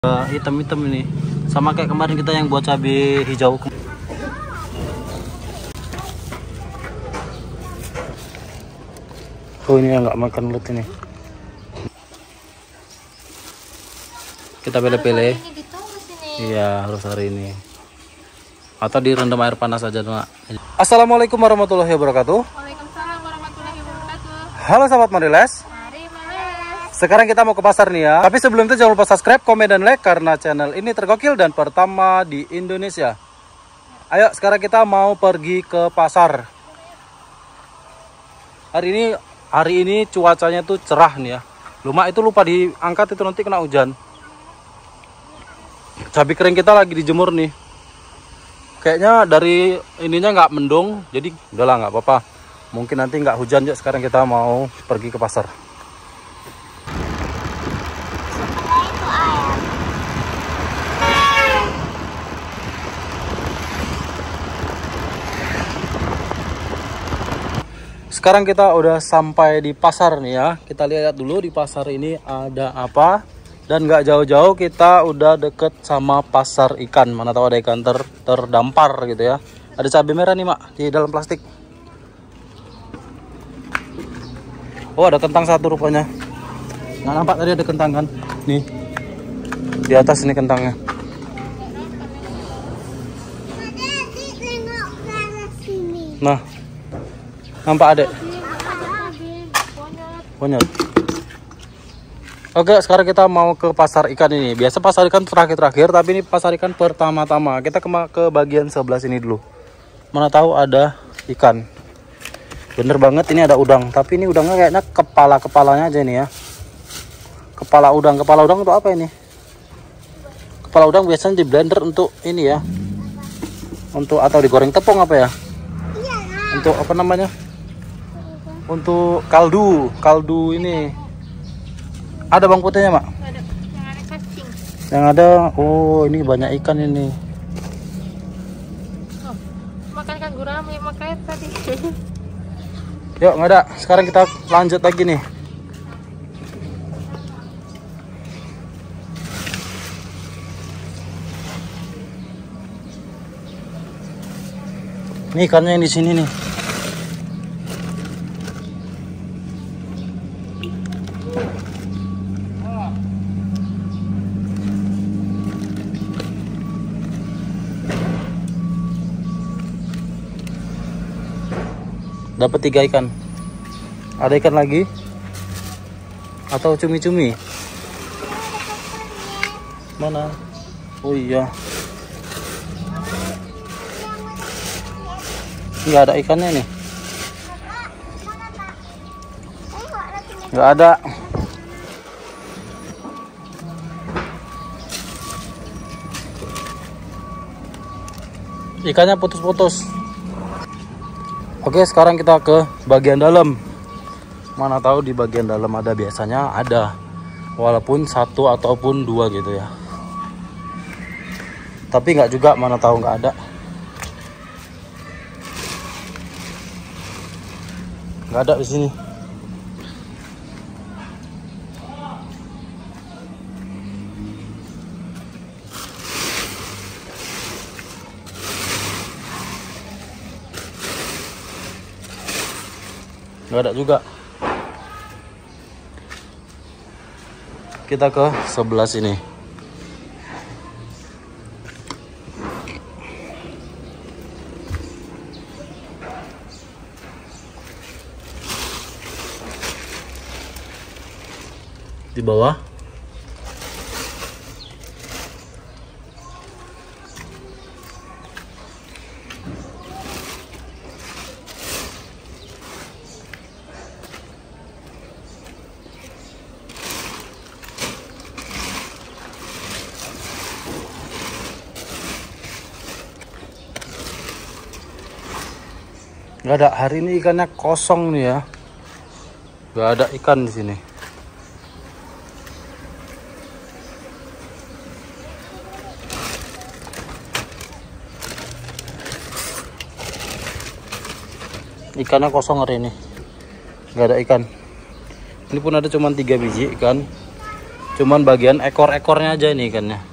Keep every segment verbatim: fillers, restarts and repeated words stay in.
Hitam-hitam ini sama kayak kemarin kita yang buat cabai hijau. Oh ini yang nggak makan ulat ini. Kita pele-pele. Iya harus hari ini. Atau direndam air panas aja Mak. Assalamualaikum warahmatullahi wabarakatuh. Waalaikumsalam warahmatullahi wabarakatuh. Halo sahabat Mariles. Sekarang kita mau ke pasar nih ya. Tapi sebelum itu jangan lupa subscribe, komen, dan like karena channel ini tergokil dan pertama di Indonesia. Ayo sekarang kita mau pergi ke pasar. Hari ini hari ini cuacanya tuh cerah nih ya. Lumak itu lupa diangkat itu nanti kena hujan. Cabai kering kita lagi dijemur nih. Kayaknya dari ininya nggak mendung, jadi udahlah nggak apa-apa. Mungkin nanti nggak hujan ya. Sekarang kita mau pergi ke pasar. Sekarang kita udah sampai di pasar nih ya. Kita lihat dulu di pasar ini ada apa. Dan nggak jauh-jauh kita udah deket sama pasar ikan. Mana tahu ada ikan ter terdampar gitu ya. Ada cabai merah nih Mak di dalam plastik. Oh ada kentang satu rupanya. Nggak nampak tadi ada kentang kan. Nih di atas ini kentangnya. Nah nampak adek? Bonyot. Oke sekarang kita mau ke pasar ikan ini. Biasa pasar ikan terakhir-terakhir, tapi ini pasar ikan pertama-tama. Kita ke, ke bagian sebelah sini dulu. Mana tahu ada ikan. Bener banget ini ada udang. Tapi ini udangnya kayaknya kepala-kepalanya aja nih ya. Kepala udang. Kepala udang untuk apa ini? Kepala udang biasanya di blender untuk ini ya. Untuk atau digoreng tepung apa ya? Untuk apa namanya? Untuk kaldu, kaldu ini. Ada bawang putihnya, Mak? Ada. Yang ada cacing. Yang ada, oh ini banyak ikan ini. Oh, makan kan gurame makanya tadi. Yuk, nggak ada. Sekarang kita lanjut lagi nih. Ini ikannya yang di sini nih. Dapat tiga ikan. Ada ikan lagi? Atau cumi-cumi? Mana? Oh iya. Nggak ada ikannya nih. Nggak ada. Ikannya putus-putus. Oke sekarang kita ke bagian dalam. Mana tahu di bagian dalam ada, biasanya ada. Walaupun satu ataupun dua gitu ya. Tapi nggak juga, mana tahu nggak ada. Nggak ada di sini. Nggak ada juga. Kita ke sebelah sini. Di bawah. Nggak ada, hari ini ikannya kosong nih ya. Nggak ada ikan di sini. Ikannya kosong hari ini, nggak ada ikan. Ini pun ada cuma tiga biji ikan, Cuman bagian ekor-ekornya aja ini ikannya.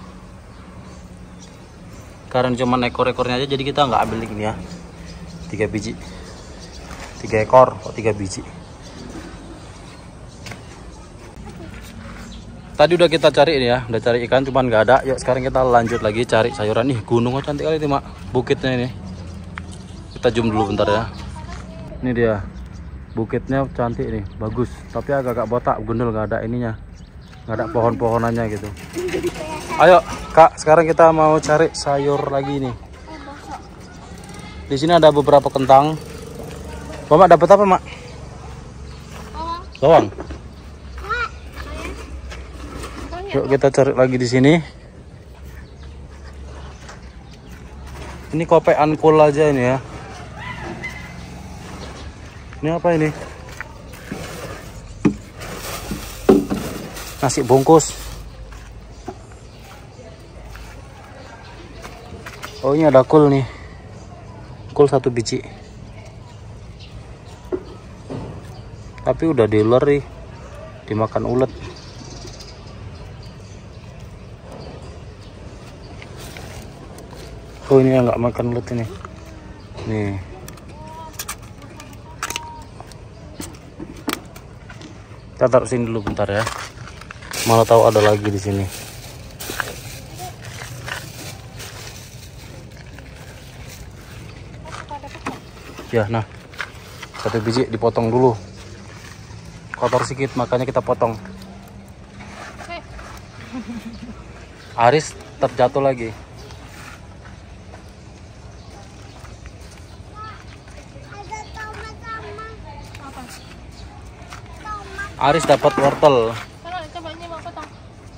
Karena cuman ekor-ekornya aja, jadi kita nggak ambil ini ya. Tiga biji, tiga ekor, kok tiga biji. Tadi udah kita cari ini ya, udah cari ikan, cuman nggak ada. Yuk sekarang kita lanjut lagi cari sayuran. Nih gunung cantik kali ini mak, bukitnya ini. Kita zoom dulu bentar ya. Ini dia, bukitnya cantik nih, bagus. Tapi agak-agak botak, gundul, nggak ada ininya, nggak ada pohon-pohonannya gitu. Ayo kak, sekarang kita mau cari sayur lagi nih. Di sini ada beberapa kentang. Mama dapat apa mak? Bawang. Yuk kita cari lagi di sini. Ini kope ankul aja ini ya. Ini apa ini? Nasi bungkus. Oh ini ada kul nih. Kul satu biji. Tapi udah diuler nih. Dimakan ulet. Oh ini yang nggak makan ulet ini. Nih. Kita taruh sini dulu bentar ya. Mana tahu ada lagi di sini. Ya, nah. Satu biji dipotong dulu. Kotor sedikit makanya kita potong. Aris terjatuh lagi. Aris dapat wortel. Coba ini mau potong.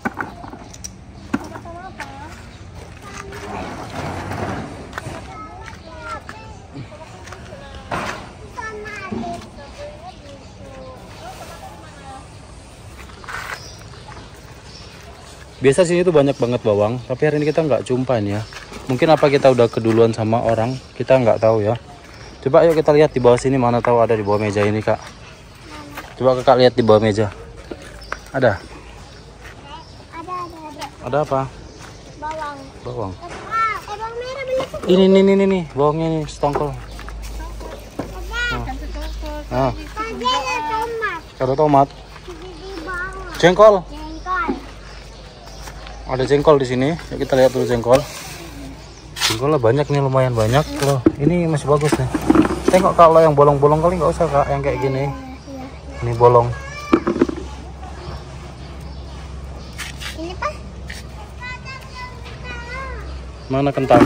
Biasa sini tuh banyak banget bawang, tapi hari ini kita nggak jumpa ini ya. Mungkin apa kita udah keduluan sama orang, kita nggak tahu ya. Coba yuk kita lihat di bawah sini, mana tahu ada di bawah meja ini kak. Coba kakak lihat di bawah meja. Ada? Ada, ada, ada. Ada apa? Bawang. Bawang. Ah, eh, bawang merah beli tuh. Ini nih nih nih nih, bawangnya nih setongkol. Ah. Tadi ada tomat. Ada tomat. Di bawah. Jengkol. Jengkol. Ada jengkol di sini. Yuk kita lihat dulu jengkol. Jengkolnya banyak nih, lumayan banyak loh. Ini masih bagus nih. Tengok kalau yang bolong-bolong kali nggak usah kak, yang kayak gini. Ini bolong. Ini pas. Mana kentang?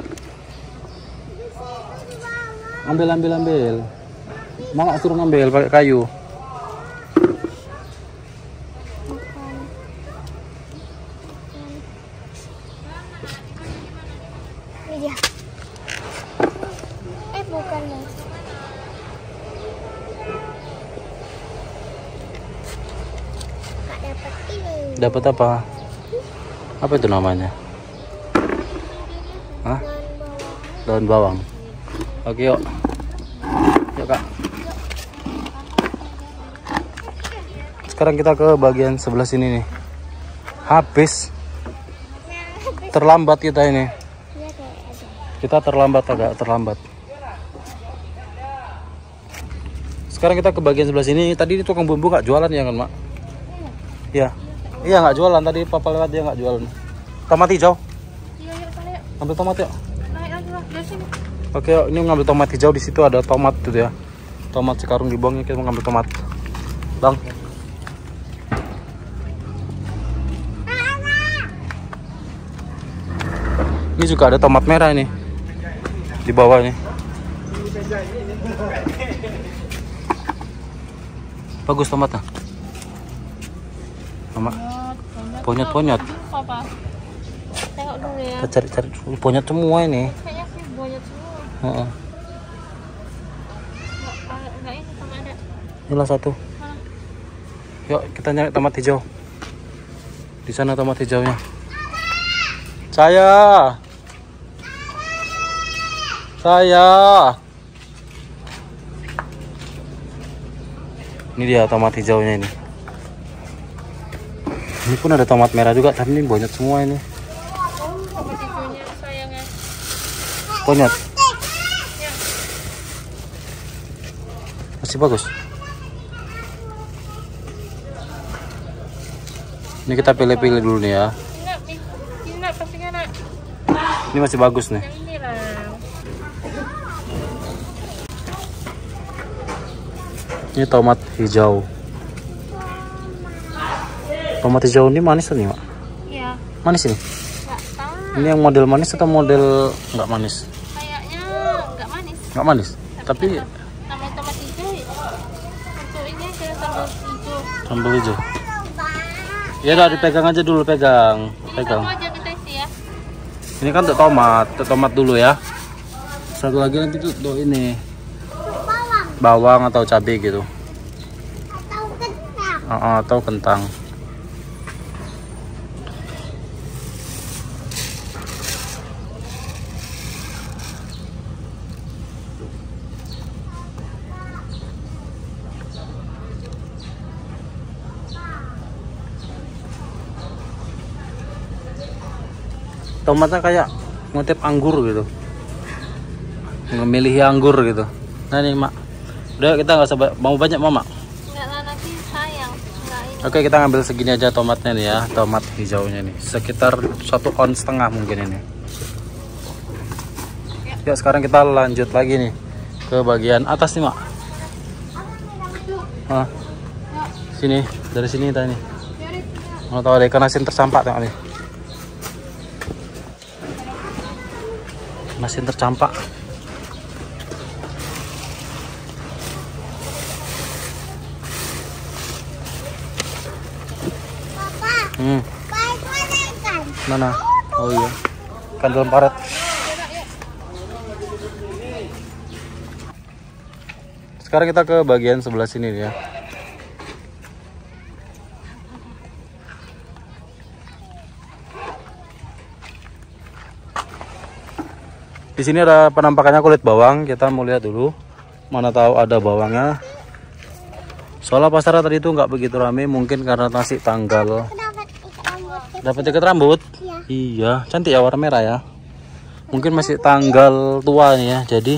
Ambil ambil ambil. Mama suruh ngambil pakai kayu. Ini dia. Eh bukan nih. Kak dapat ini. Dapat apa? Apa itu namanya? Hah? Daun bawang. Oke yuk. Yuk kak. Sekarang kita ke bagian sebelah sini nih. Habis. Terlambat kita ini. Kita terlambat, agak terlambat. Sekarang kita ke bagian sebelah sini. Tadi itu tukang bumbu nggak jualan ya kan mak? Iya. Iya nggak jualan, tadi papa lewat dia nggak jualan. Tomat hijau. Iya, yuk, yuk. Ambil tomat yuk. Naik lagi lah, dari sini. Oke, yuk. Ini ngambil tomat hijau, di situ ada tomat tuh ya. Tomat sekarung dibuangnya, kita mau ngambil tomat. Bang. Ini juga ada tomat merah ini. Di bawah ini. Bagus tomatnya. Mama. Bonyot-bonyot. Apa? Tengok dulu ya. Kita cari-cari bonyot semua ini. Kayaknya sih bonyot semua. Heeh. Enggak, enggak ini sama ada. Inilah satu. Mana? Yuk kita nyari tomat hijau. Di sana tomat hijaunya. Saya. Saya. Ini dia tomat hijaunya ini. Ini pun ada tomat merah juga, tapi ini bonyot semua ini. Tomat hijaunya sayangnya. Bonyot. Ya. Masih bagus. Ini kita pilih-pilih dulu nih ya. Nak, ini nak pastinya nak. Ini masih bagus nih. Yang ini lah. Ini tomat hijau. Tomat hijau ini manis nih, Mak? Iya. Manis ini? Nggak tahu. Ini yang model manis atau model nggak manis? Kayaknya nggak manis. Nggak manis. Tapi Namanya tomat hijau. Untuk ini ada sambal hijau. sambal hijau. Ya udah dipegang aja dulu, pegang. Ini Pegang. satu aja kita isi ya. Ini kan untuk tomat, untuk tomat dulu ya. Satu lagi nanti tuh tuh ini bawang atau cabai gitu. Atau kentang. Uh, atau kentang. Tomatnya kayak motif anggur gitu, memilih anggur gitu. Nah nih Mak, udah kita nggak usah mau banyak Mama. Nggak lah nanti sayang. Nggak ini. Oke, kita ngambil segini aja tomatnya nih ya, tomat hijaunya nih, sekitar satu on setengah mungkin ini. Ya sekarang kita lanjut lagi nih ke bagian atas nih Mak. Ah, sini, dari sini tadi. Mau tahu ada ikan asin tercampak tengok nih. Asin tercampak. Papa, Hmm, baik mana ikan? mana? Oh iya, ikan dalam paret. Sekarang kita ke bagian sebelah sini ya. Di sini ada penampakannya kulit bawang. Kita mau lihat dulu. Mana tahu ada bawangnya. Soalnya pasar tadi itu nggak begitu ramai, mungkin karena masih tanggal. Dapat ikan rambut. Dapat ikat rambut? Iya. Iya, cantik ya warna merah ya. Mungkin masih tanggal tua nih ya, jadi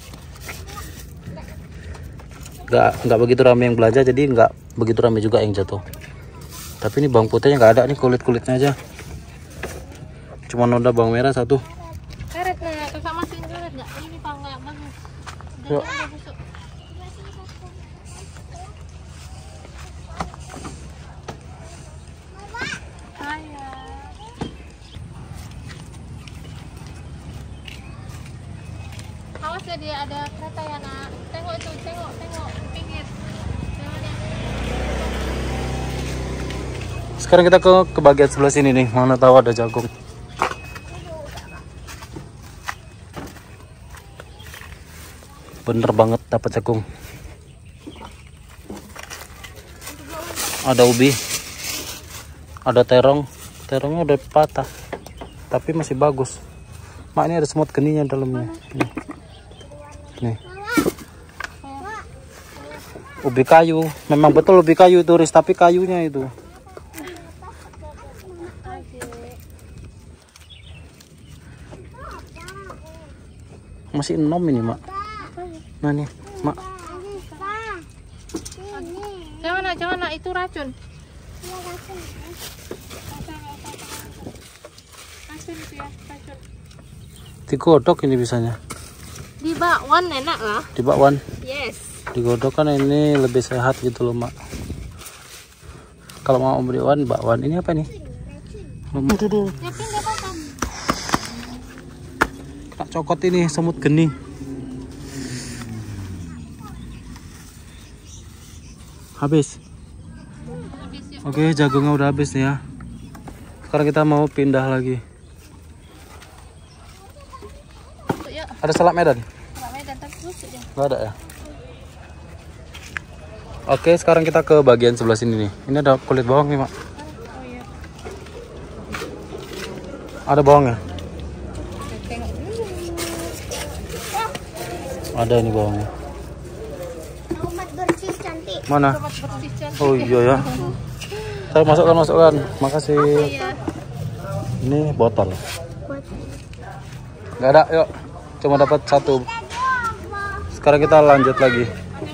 nggak nggak begitu ramai yang belanja, jadi nggak begitu ramai juga yang jatuh. Tapi ini bawang putihnya nggak ada nih, kulit kulitnya aja. Cuma noda bawang merah satu. Karet nih, kakak masukin karet nggak? Ini pak nggak bagus. Udah Yuk. udah busuk. Ayah. Awas ya, dia ada kereta ya nak. Tengok itu, tengok, tengok pinggir. Jangan ya. Sekarang kita ke ke bagian sebelah sini nih, mana tahu ada jagung. Bener banget dapat jagung. Ada ubi, ada terong. Terongnya udah patah, tapi masih bagus. Mak, ini ada semut geninya dalamnya. Nih. Nih. Ubi kayu, memang betul ubi kayu itu, Riz, tapi kayunya itu. Masih enam ini Mak. Nah nih Mak. Jangan nak, jangan nak, itu racun. Racun itu ya, racun. Digodok ini bisanya. Di bakwan enak lah. Di bakwan. Yes. Digodok kan ini lebih sehat gitu loh Mak. Kalau mau beli bakwan, bakwan ini apa nih? Mak. Ya pindah papan. Kena cokot ini semut geni. Habis. Habis ya. Oke, jagungnya udah habis nih ya. Sekarang kita mau pindah lagi. Yuk, Ada salak Medan? Mbak Medan tapi busuk dia. Nggak ada ya? Oke, sekarang kita ke bagian sebelah sini nih. Ini ada kulit bawang nih Mak. Oh iya. Ada bawangnya? Tengok dulu. Ada ini bawangnya. Tomat bersih cantik. Mana? Tomat bersih cantik. Oh iya ya. Saya masukkan masukkan. Makasih. Iya. Ini botol. Nggak ada, yuk. Cuma dapat satu. Sekarang kita lanjut lagi.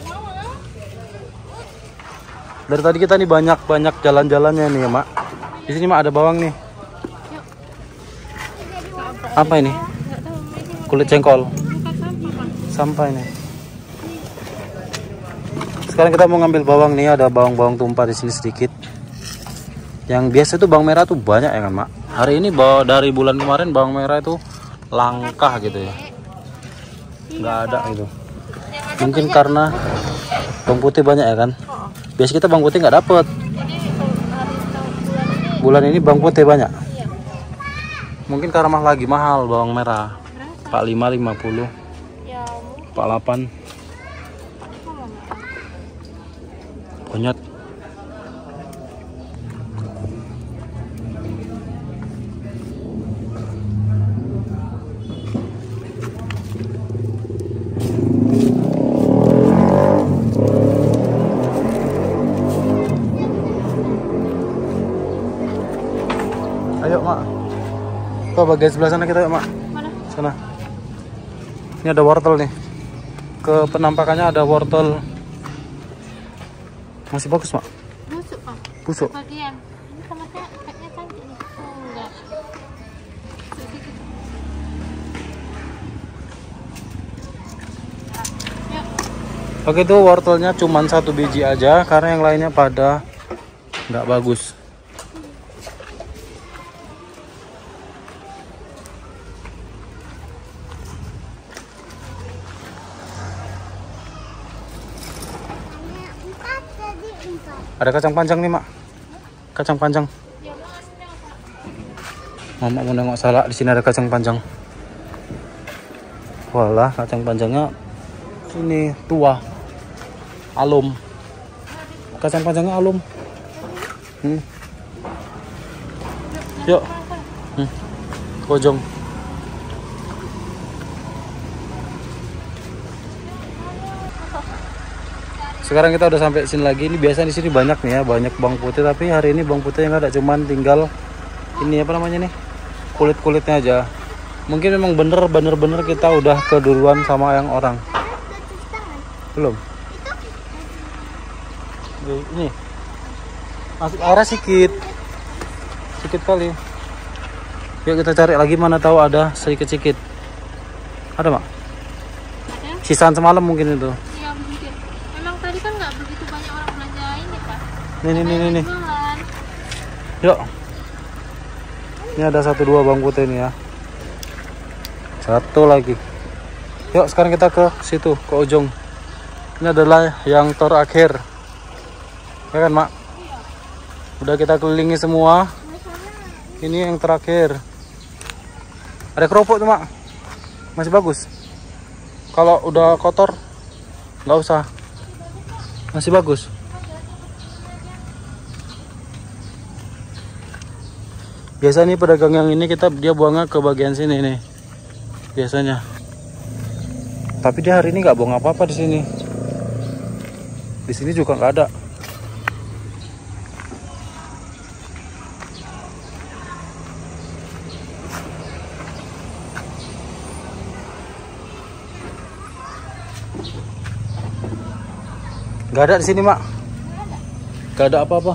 Dari tadi kita nih banyak-banyak jalan-jalannya nih ya, Mak. Di sini Mak ada bawang nih. Apa ini? Kulit jengkol. Sampah ini. Sekarang kita mau ngambil bawang nih, ada bawang-bawang tumpah di sini sedikit. Yang biasa tuh bawang merah tuh banyak ya kan, Mak? Hari ini bawa dari bulan kemarin bawang merah itu langka gitu ya. Nggak ada gitu. Mungkin karena bawang putih banyak ya kan? Biasa kita bawang putih nggak dapet. Bulan ini bawang putih banyak. Mungkin karena mah lagi mahal bawang merah. empat puluh lima, lima puluh. empat puluh delapan. Banyak. Ayo, Mak. Tuh bagian sebelah sana kita, yuk, Mak. Mana? Sana. Ini ada wortel nih. Ke penampakannya ada wortel. Masih bagus, Mak. Busuk, Pak. Busuk. Bagian. Ini tomatnya kayaknya cantik nih. Oh, enggak. Yuk. Oke, tuh wortelnya cuman satu biji aja karena yang lainnya pada nggak bagus. Empat jadi empat. Ada kacang panjang nih, Mak. Kacang panjang. Ya, Mas, ini apa? Mama mau nengok salah, di sini ada kacang panjang. Walah, kacang panjangnya ini tua. Alum. Kacang panjangnya alum. Hmm. Yuk. Hmm. Pojong. Sekarang kita udah sampai sini lagi. Ini biasa di sini banyak nih ya, banyak bawang putih. Tapi hari ini bawang putih yang ada, cuman tinggal ini apa namanya nih, kulit kulitnya aja. Mungkin memang bener bener bener kita udah keduluan sama yang orang. Belum. Ini masuk airnya sedikit, sedikit kali. Yuk kita cari lagi, mana tahu ada sedikit sedikit. Ada, Mak? Ada? Sisaan semalam mungkin itu. Iya, mungkin. Memang tadi kan nggak begitu banyak orang belanja ini, Pak. Nih nih nih nih. nih. Jualan. Yuk. Ini ada satu dua bawang putih ini ya. Satu lagi. Yuk sekarang kita ke situ, ke ujung. Ini adalah yang terakhir. Ya kan, Mak? Udah kita kelilingi semua. Ini yang terakhir. Ada keropok tuh, Mak. Masih bagus. Kalau udah kotor nggak usah. Masih bagus. Biasa nih pedagang yang ini kita dia buangnya ke bagian sini nih. Biasanya. Tapi dia hari ini nggak buang apa-apa di sini. Di sini juga nggak ada. Nggak ada di sini, Mak. Nggak ada apa-apa.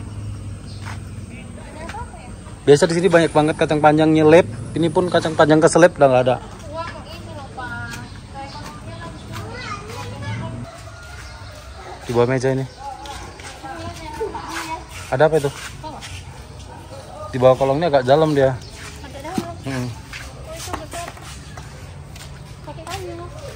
Biasa di sini banyak banget kacang panjang nyelip. Ini pun kacang panjang keselip udah nggak ada. Uang ini loh, Pak. Kayak ekonominya lagi Di bawah meja ini. Ada apa itu? Di bawah kolongnya agak dalam dia. ada dalam. Hmm. Oh, itu betul. Pakai kayu.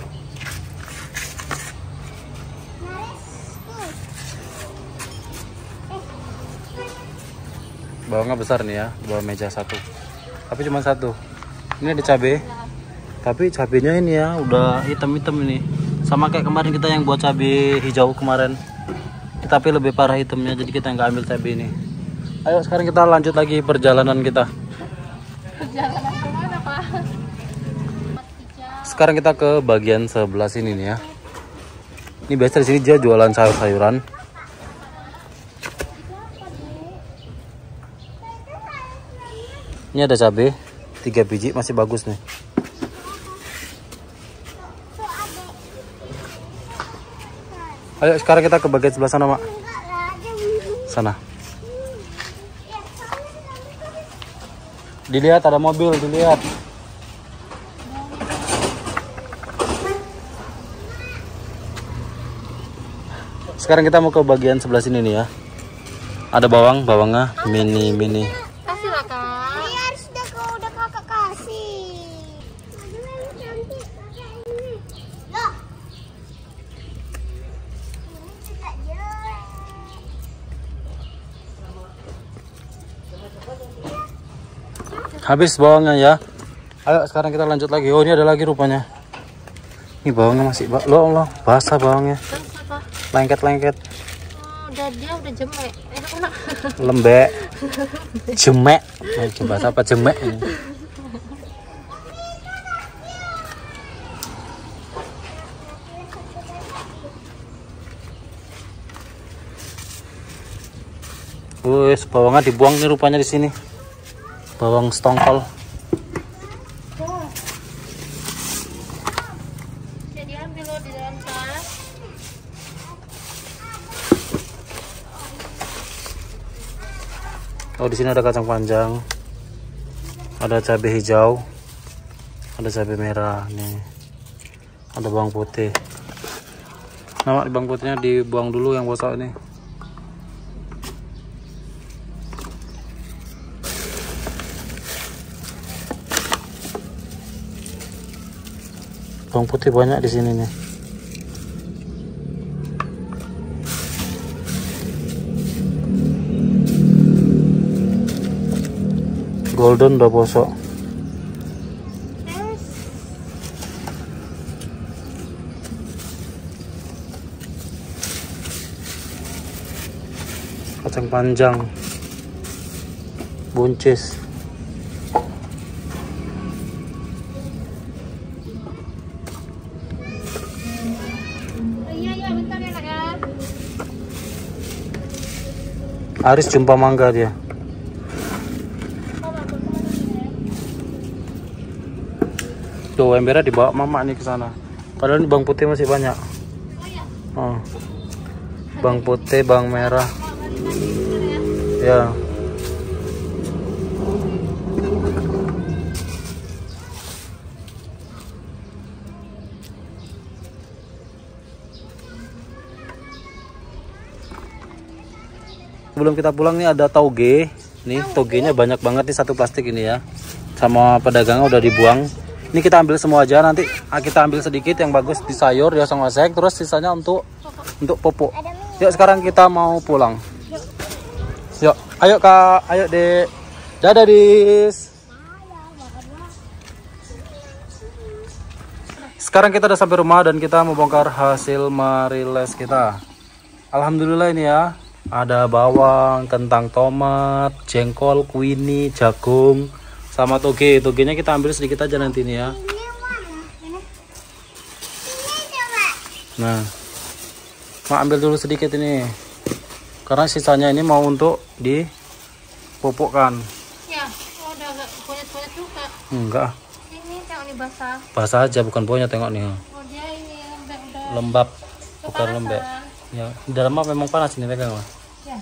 Bawangnya besar nih ya, di bawah meja satu. Tapi cuma satu. Ini ada cabai. Tapi cabenya ini ya udah hitam-hitam ini. Sama kayak kemarin kita yang buat cabai hijau kemarin. Tapi lebih parah hitamnya, jadi kita nggak ambil cabai ini. Ayo sekarang kita lanjut lagi perjalanan kita. Perjalanan kemana, Pak? Sekarang kita ke bagian sebelah sini nih ya. Ini biasa di sini dia jualan sayur-sayuran. Ini ada cabai tiga biji, masih bagus nih. Ayo sekarang kita ke bagian sebelah sana, Mak. Sana. Dilihat ada mobil, dilihat. Sekarang kita mau ke bagian sebelah sini nih ya. Ada bawang, bawangnya mini mini. Kasih lah kak. Ini harus udah kau udah kakak kasih. Aduh, yang cantik kakak ini. Loh. Ini tidak jelek. Habis bawangnya ya. Ayo sekarang kita lanjut lagi. Oh, ini ada lagi rupanya. Ini bawangnya masih ba loh, loh, basah bawangnya. Apa? Lengket-lengket. Oh, udah dia udah jemek. Eh, enak. Lembek. Jemek. Nah, coba apa jemek ini? Wes, bawangnya dibuang nih rupanya di sini. Bawang stongkol. Jadi ambil lo di dalam tas. Oh, di sini ada kacang panjang, ada cabai hijau, ada cabai merah nih, ada bawang putih. Nah, bawang putihnya dibuang dulu yang bosok ini. Bawang putih banyak di sini nih. Golden udah bosok. Kacang panjang, buncis. Oh, iya iya bentar ya kak ya. Aris jumpa mangga dia. Tuh embernya dibawa mama nih ke sana. Padahal ini bawang putih masih banyak. Oh. Bawang putih, bawang merah. Ya. Sebelum kita pulang nih ada tauge. Nih togenya banyak banget nih satu plastik ini ya. Sama pedagangnya udah dibuang. Ini kita ambil semua aja, nanti kita ambil sedikit yang bagus di sayur ya sama oseng, terus sisanya untuk untuk pupuk. Yuk sekarang kita mau pulang. Yuk, ayo kak, ayo dek. Dadah dis. Sekarang kita udah sampai rumah dan kita mau bongkar hasil mariles kita. Alhamdulillah ini ya, ada bawang, kentang tomat, jengkol, kuini, jagung, sama toge. Togenya kita ambil sedikit aja nanti nih ya. Nah, mau ambil dulu sedikit ini, karena sisanya ini mau untuk dipupukkan. Ya, oh, udah agak bonyet-bonyet juga. Enggak, Ini tengok nih basah. basah aja, bukan baunya, tengok nih. Oh dia ini lembek udah. Lembab, bukan Kepanasan. lembek. Ya, di dalam mah memang panas ini, pegang lah. Ya.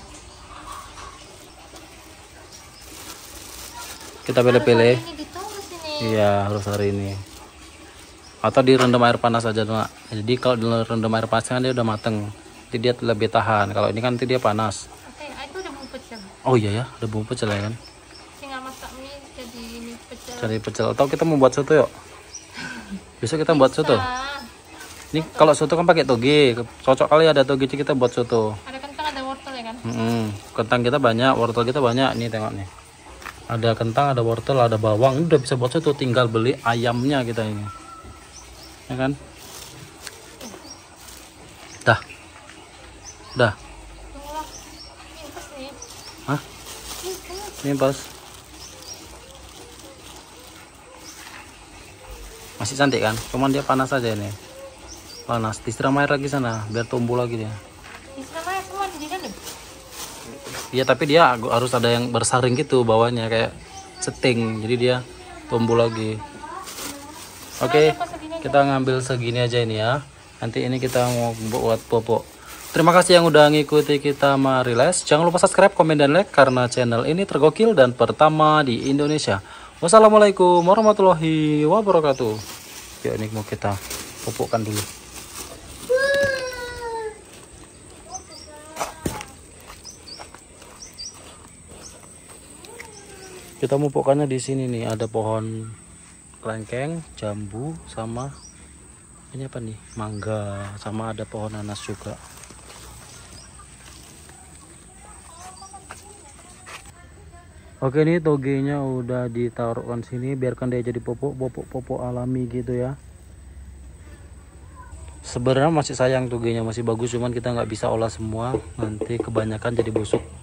Kita pilih-pilih. Ini ditunggu sini. Iya, harus hari ini. Atau direndam air panas aja, Mak. Jadi kalau direndam air panas kan dia udah mateng. Jadi dia lebih tahan. Kalau ini kan nanti dia panas. Oke, itu udah bumbu pecel. Oh iya ya, ada bumbu pecel ya kan. Tinggal masak mie jadi ini pecel. Cari pecel. Atau kita mau buat soto yuk. Besok kita buat soto. Nah, Ini kalau soto kan pakai toge. Cocok kali ada toge, kita buat soto. ada kentang, ada wortel ya kan? Mm-mm. Kentang kita banyak, wortel kita banyak. Nih tengok nih. Ada kentang, ada wortel, ada bawang. Ini udah bisa buat soto. Tinggal beli ayamnya kita ini. Ya kan? Dah. Dah. Tunggulah. Ini pas nih. Hah? Ini kan Ini pas. Masih cantik kan? Cuman dia panas aja ini. Panas. Disiram air lagi sana biar tumbuh lagi dia. namanya semua di dalam. Iya, tapi dia harus ada yang bersaring gitu bawahnya, kayak setting, jadi dia tumbuh lagi. Oke, kita ngambil segini aja ini ya. Nanti ini kita mau buat popok. Terima kasih yang udah ngikuti kita Mariles. Jangan lupa subscribe, komen, dan like karena channel ini tergokil dan pertama di Indonesia. Wassalamualaikum warahmatullahi wabarakatuh. Yuk, ini mau kita pupukkan dulu. Kita pupukkannya di sini nih, ada pohon kelengkeng, jambu, sama ini apa nih, mangga, sama ada pohon nanas juga. Oke, ini togenya udah ditaruhkan sini, biarkan dia jadi pupuk, pupuk-pupuk alami gitu ya. Sebenarnya masih sayang togenya, masih bagus, cuman kita nggak bisa olah semua, nanti kebanyakan jadi busuk.